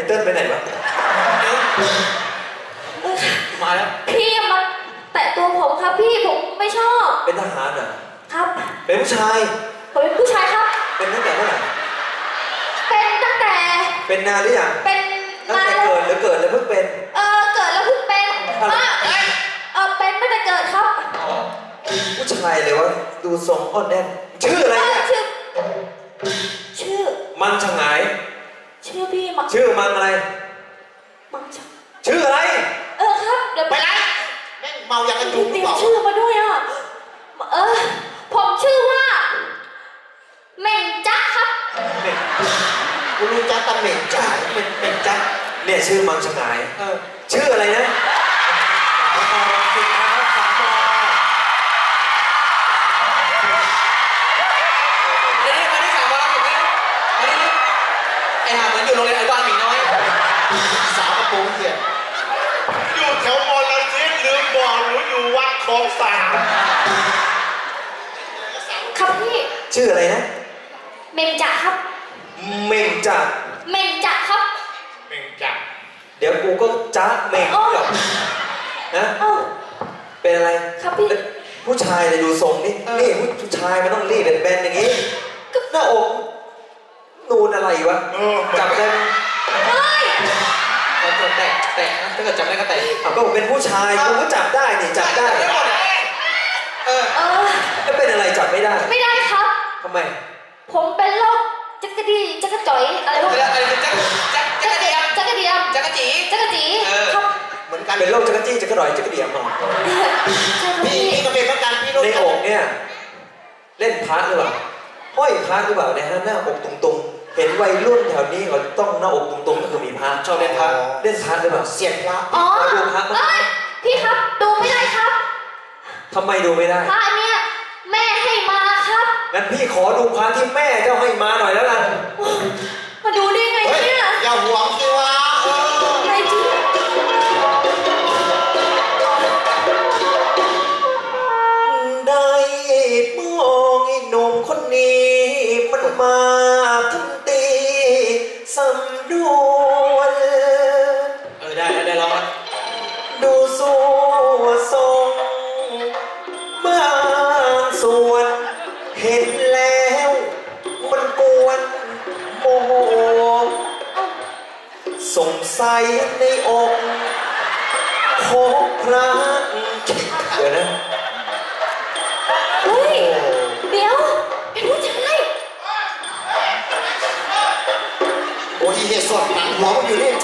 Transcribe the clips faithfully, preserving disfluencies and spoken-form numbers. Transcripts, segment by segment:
เติ้ลไปไหนวะมาแล้วพี่มาแตะตัวผมครับพี่ผมไม่ชอบเป็นทหารเหรอครับเป็นผู้ชายผมเป็นผู้ชายครับเป็นตั้งแต่เมื่อไหร่เป็นตั้งแต่เป็นนานหรือยังเป็นตั้งแต่เกิดหรือเกิดแล้วเพิ่งเป็นเออเกิดแล้วเพิ่งเป็นเออเป็นตั้งแต่เกิดครับผู้ชายเลยวะดูทรงอ่อนแน่นชื่ออะไรเนี่ยชื่อชื่อมังชงายชื่อพี่มังชื่อมังอะไรมังชชื่ออะไรเออครับเดี๋ยวไปไรแม่งเมาอย่างกันจุกเตรียมชื่อมาด้วยอ่ะเออผมชื่อว่าเม่งจ๊ะครับกูรู้จักตำเหม่งจ๋าเป็นเป็นจ๊ะเนี่ยชื่อมังชงายเออชื่ออะไรนะไอ้ห่าเหมือนอยู่โรงเรียนอนุบาลหมีน้อยสาวกระโปรงเขียนอยู่แถวมอลล์ซิลืมบอกหนูอยู่วัดคลองสามครับพี่ชื่ออะไรนะเม่งจ๊ะครับเม่งจ๊ะเม่งจ๊ะครับเม่งจ๊ะเดี๋ยวกูก็จ๊ะเม่งกับนะเป็นอะไรครับพี่ผู้ชายเลยดูทรงนี่นี่ผู้ชายมันต้องรีบเป็นแบนอย่างงี้หน้าอกนูนอะไรวะจับได้เฮ้ยแตะแตะนะถ้าเกิดจับได้ก็แตะอ่ะก็เป็นผู้ชายกูก็จับได้นี่จับได้เออเออแล้วเป็นอะไรจับไม่ได้ไม่ได้ครับทำไมผมเป็นโรคจักรดีจักรจ่อยอะไรพวกนี้อะไรจักรจักรจักรเดียมจักรเดียมจักรจีจักรจีครับเหมือนกันเป็นโรคจักรจี้จักรดอยจักรเดียมอ่ะพี่พี่ก็เป็นเหมือนกันพี่โรคในอกเนี่ยเล่นพระหรือเปล่าห้อยพระหรือเปล่าเนี่ยหน้าอกตรงๆเห็นวัยรุ่นแถวนี้เขาต้องหน้าอกตรงๆก็คือมีพระชอบเล่นพระเล่นพระหรือเปล่าเสียงพระอ๋อดูพระเอ้ยพี่ครับดูไม่ได้ครับทำไมดูไม่ได้พระเนี่ยแม่ให้มาครับงั้นพี่ขอดูพระที่แม่เจ้าให้มาหน่อยแล้วกันมาดูได้ไงเนี่ยอย่าหวงสิวะไงจีได้มองไอ้หนุ่มคนนี้มันมาทำตีสำดวนเออได้ได้แล้วดูสู้ทรงบางส่วนเห็นแล้วมันกวนโมโหสงสัยในอกของพระเดี๋ยวนะเฮ้ยเดี๋ยวเป็นผู้ชายโอ้ยเหี้ยสดหนังหัวมันอยู่นี่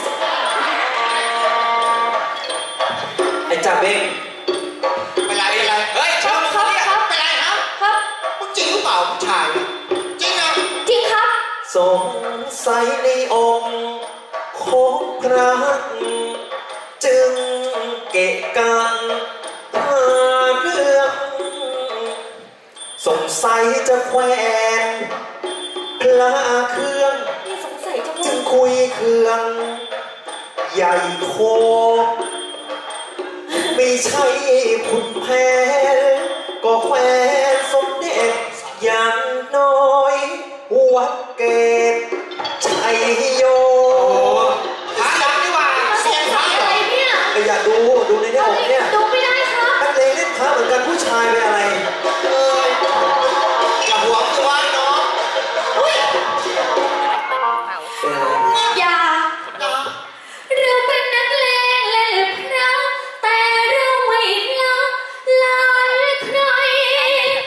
ไอ้จ่าเบ้งเป็นไรเป็นไรเฮ้ยชอบมึงเขาเนี่ยเป็นไรครับครับมึงจริงหรือเปล่าผู้ชายจริงนะจริงครับสงสัยในอกของพระจึงเกะกังหาเรื่องสงสัยจะแขวนพระเครื่องจึงคุยเครื่องใหญ่โคไม่ใช่ขุนแผนก็แขวนสมเด็จอย่างน้อยวัดเกตชัยโยพระดังดีกว่าเสียงพระอะไรเนี่ยอยากดูดูในนี้อกเนี่ยดูไม่ได้ครับนักเลงเล่นพระเหมือนกันผู้ชายเป็นอะไรเอออย่าหวงสิวะน้องอุ้ยเป็นอะไรอย่าเราเป็นนักเลงเล่นพระแต่เราไม่ละลายใคร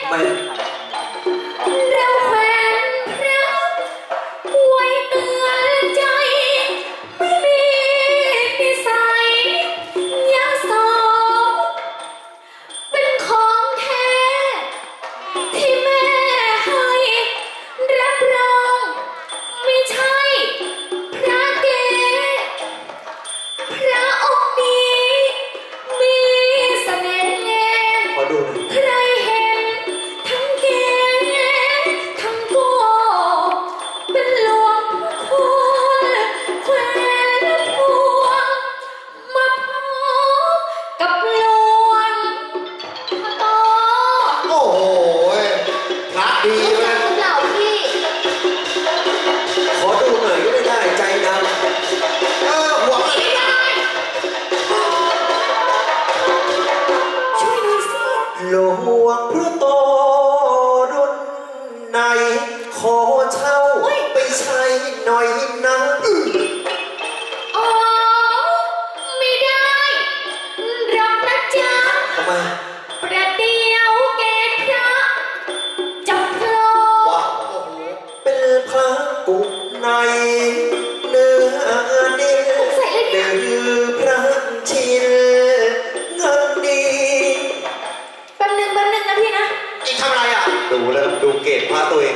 ไหนขอเช่าไปใช้หน่อยนะอ๋อไม่ได้รับนะจ๊ะทำไมประเดี๋ยวเกศพระจะโผล่ว้าวเป็นพระกุในเนื้อดินหรือพระชินเงินดีแป๊บหนึงแป๊บหนึงนะพี่นะอีกทำอะไรอ่ะดูแล้วดูเกตพระตัวเอง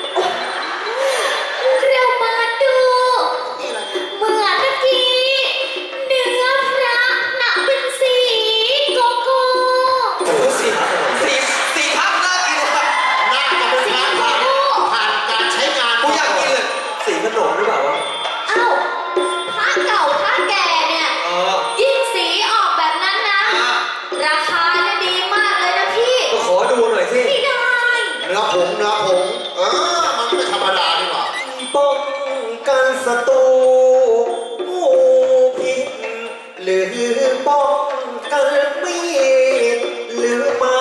เรามาดูเมื่อตะกี้เนื้อพระหนักเป็นสีโกโก้โอ้สีสีสีภาพน่ากินว่ะน่าจะเป็นร้านผ่านผ่านการใช้งานกูอยากกินเลยสีขนมหรือเปล่าวะเอ้าพระเก่าพระแก่เนี่ยเออยิ่งสีออกแบบนั้นนะ ราคาจะดีมากเลยนะพี่ก็ขอดูหน่อยสิไม่ได้เนื้อผงเนื้อผงเออมันไม่ธรรมดาดีกว่าป้องกันศัตรูผู้ผิดหรือป้องกันมีดหรือไม้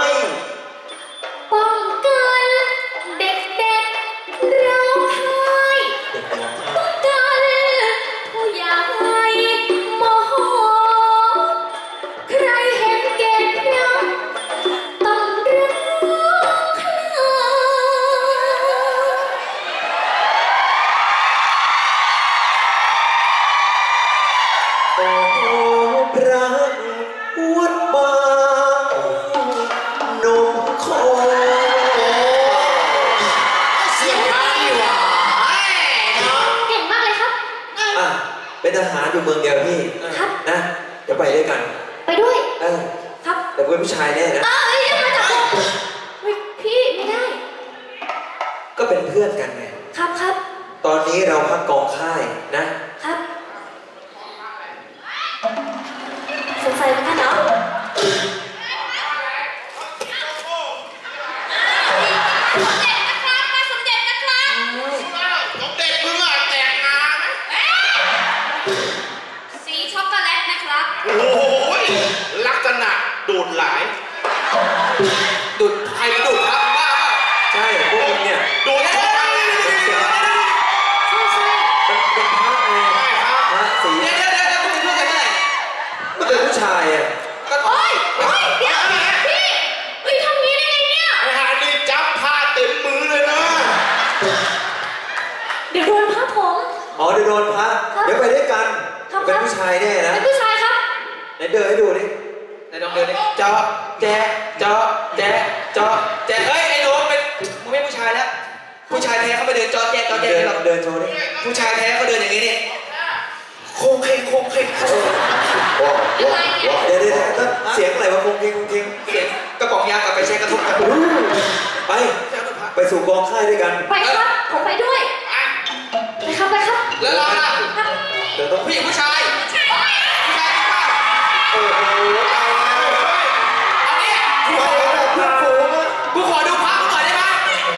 ป้องกันเด็กๆร้องไห้ป้องกันผู้ใหญ่โมโหใครเห็นเกศพระต้องร้องไห้โอ้พระวัดบางนมโคเสียงพระนี่หว่าไอ้เนาะเก่งมากเลยครับอ่ะเป็นทหารอยู่เมืองเดียวพี่ครับนะเดี๋ยวไปด้วยกันไปด้วยเออครับแต่กูเป็นผู้ชายแน่นะเอ้ยอย่ามาจับผมเฮ้ยพี่ไม่ได้ก็เป็นเพื่อนกันไงครับครับตอนนี้เราพักกองค่ายนะครับสงสัยเหมือนกันเนาะสมเด็จมึงอ่ะแตกงานไหมสีช็อกโกแลตนะครับโอ้ยลักษณะดูดหลายดูดใครมาดูดครับบ้าใช่พวกมึงเนี่ยดูดช็อกโกแลตใช่ใช่มันเป็นพระไงใช่ครับพระสีเดี๋ยวเดี๋ยวเดี๋ยวคุณเป็นเพื่อนกันได้มันเป็นผู้ชายอ่ะก็โอ้ยโอ้ยเดี๋ยวพี่เฮ้ยทำงี้ได้ไงเนี่ยไอ้หานี่จับผ้าเต็มมือเลยนะเดี๋ยวโดนพระผมอ๋อเดี๋ยวโดนพระครับเดี๋ยวไปด้วยกันครับเป็นผู้ชายแน่นะเป็นผู้ชายครับไหนเดินให้ดูดิไหนลองเดินดิเจาะแจ๊ะเจาะแจ๊ะเจาะแจ๊ะเฮ้ยไอ้หนูเป็นมึงไม่ผู้ชายแล้วผู้ชายแท้เขาไปเดินเจาะแจ๊ะเจาะแจ๊ะเดินหรอกเดินโชว์ดิผู้ชายแท้เขาเดินอย่างนี้นี่โคงเคงโคงเคงว้าวว้าวว้าวเดี๋ยวเดี๋ยวเดี๋ยวเสียงอะไรวะคงเพ่งคงเพ่งเสียงกระป๋องยากับไปแช่กระทบกันไป ไปสู่กองค่ายด้วยกันไปครับ ผมไปด้วย ไปครับไปครับแล้วเราล่ะครับเดี๋ยวต้องผู้หญิงผู้ชายผู้ชายจริงป่ะโอ้โห